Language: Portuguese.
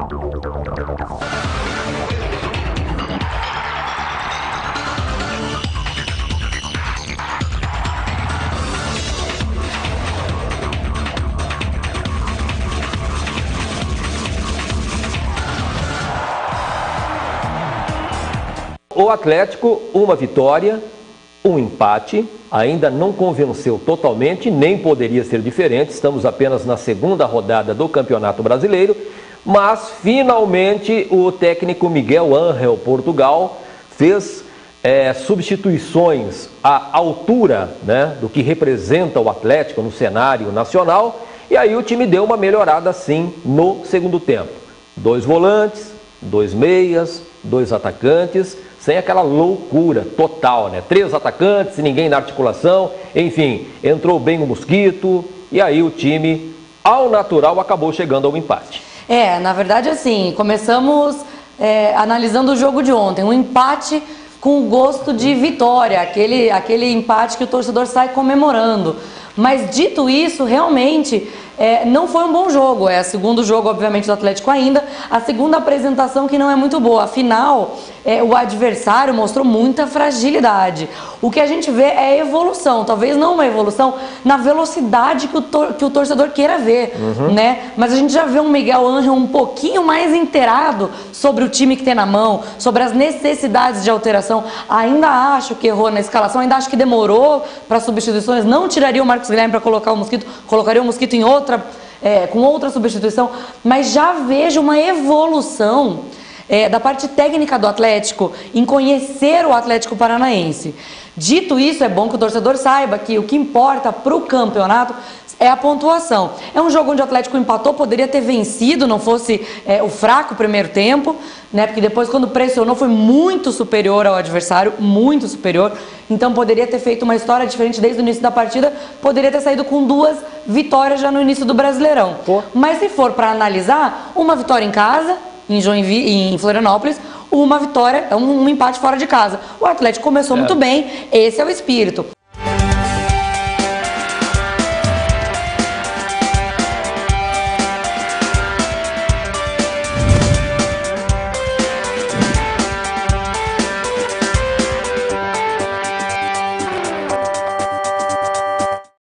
O Atlético, uma vitória, um empate, ainda não convenceu totalmente, nem poderia ser diferente, estamos apenas na segunda rodada do Campeonato Brasileiro, mas finalmente o técnico Miguel Ángel Portugal fez substituições à altura, né, do que representa o Atlético no cenário nacional, e aí o time deu uma melhorada sim no segundo tempo. 2 volantes, 2 meias, 2 atacantes, sem aquela loucura total, né? 3 atacantes, ninguém na articulação, enfim, entrou bem o Mosquito e aí o time, ao natural, acabou chegando ao empate. Na verdade, assim, começamos analisando o jogo de ontem, um empate com gosto de vitória, aquele empate que o torcedor sai comemorando. Mas dito isso, realmente não foi um bom jogo. É o segundo jogo, obviamente, do Atlético ainda. A segunda apresentação que não é muito boa. Afinal, o adversário mostrou muita fragilidade. O que a gente vê é evolução. Talvez não uma evolução na velocidade que o torcedor queira ver, né? Mas a gente já vê um Miguel Ángel um pouquinho mais inteirado sobre o time que tem na mão, sobre as necessidades de alteração. Ainda acho que errou na escalação, ainda acho que demorou para substituições. Não tiraria o Marcos Guilherme para colocar o Mosquito, colocaria o Mosquito em com outra substituição, mas já vejo uma evolução da parte técnica do Atlético em conhecer o Atlético Paranaense. Dito isso, é bom que o torcedor saiba que o que importa para o campeonato é a pontuação. É um jogo onde o Atlético empatou, poderia ter vencido, não fosse o fraco primeiro tempo, né? Porque depois, quando pressionou, foi muito superior ao adversário, muito superior. Então poderia ter feito uma história diferente desde o início da partida, poderia ter saído com 2 vitórias já no início do Brasileirão. Mas se for para analisar, uma vitória em casa, em Florianópolis, uma vitória, um empate fora de casa. O Atlético começou muito bem, esse é o espírito.